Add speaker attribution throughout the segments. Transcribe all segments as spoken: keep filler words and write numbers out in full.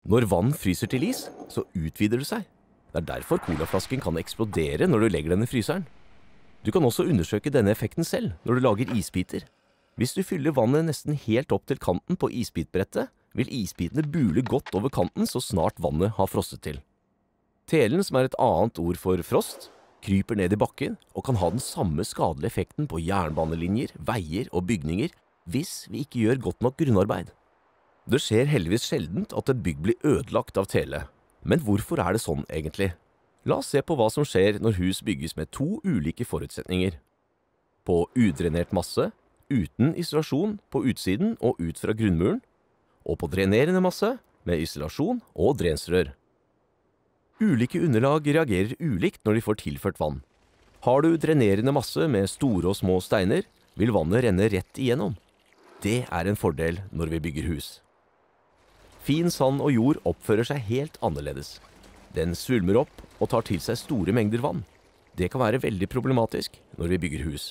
Speaker 1: Når vann fryser til is, så utvider det seg. Det er derfor colaflasken kan eksplodere når du legger den i fryseren. Du kan også undersøke denne effekten selv når du lager isbiter. Hvis du fyller vannet nesten helt opp til kanten på isbitbrettet, vil isbitene bule godt over kanten så snart vannet har frosset til. Telen, som er et annet ord for frost, kryper ned i bakken og kan ha den samme skadelige effekten på jernbanelinjer, veier og bygninger hvis vi ikke gjør godt nok grunnarbeid. Det skjer heldigvis sjeldent at et bygg blir ødelagt av tele. Men hvorfor er det sånn egentlig? La oss se på hva som skjer når hus bygges med to ulike forutsetninger. På udrenert masse, uten isolasjon på utsiden og ut fra grunnmuren, og på drenerende masse med isolasjon og drensrør. Ulike underlag reagerer ulikt når de får tilført vann. Har du drenerende masse med store og små steiner, vil vannet renne rett igjennom. Det er en fordel når vi bygger hus. Fin sand og jord oppfører seg helt annerledes. Den svulmer opp og tar til seg store mengder vann. Det kan være veldig problematisk når vi bygger hus.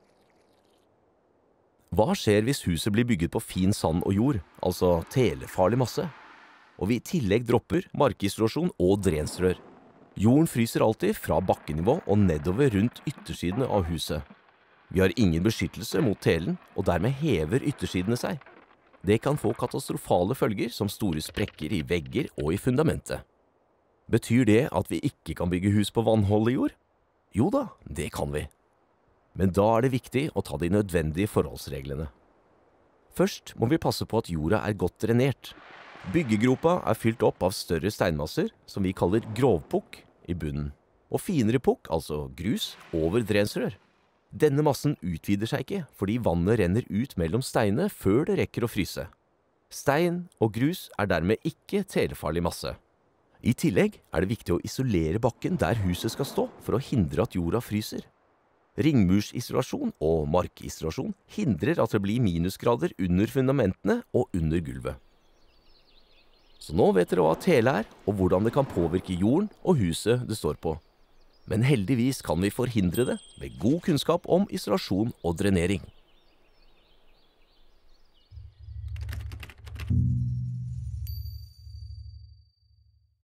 Speaker 1: Hva skjer hvis huset blir bygget på fin sand og jord, altså telefarlig masse? Og vi i tillegg dropper markisolasjon og drensrør. Jorden fryser alltid fra bakkenivå og nedover rundt yttersidene av huset. Vi har ingen beskyttelse mot telen, og dermed hever yttersidene seg. Det kan få katastrofale følger som store sprekker i vegger og i fundamentet. Betyr det at vi ikke kan bygge hus på vannholdig jord? Jo da, det kan vi. Men da er det viktig å ta de nødvendige forholdsreglene. Først må vi passe på at jorda er godt drenert. Byggegropa er fylt opp av større steinmasser, som vi kaller grovpukk, i bunnen, og finere pukk, altså grus, over drensrør. Denne massen utvider seg ikke, fordi vannet renner ut mellom steinene før det rekker å fryse. Stein og grus er dermed ikke telefarlig masse. I tillegg er det viktig å isolere bakken der huset skal stå, for å hindre at jorda fryser. Ringmursisolasjon og markisolasjon hindrer at det blir minusgrader under fundamentene og under gulvet. Så nå vet dere hva tele er, og hvordan det kan påvirke jorden og huset det står på. Men heldigvis kan vi forhindre det med god kunnskap om isolasjon og drenering.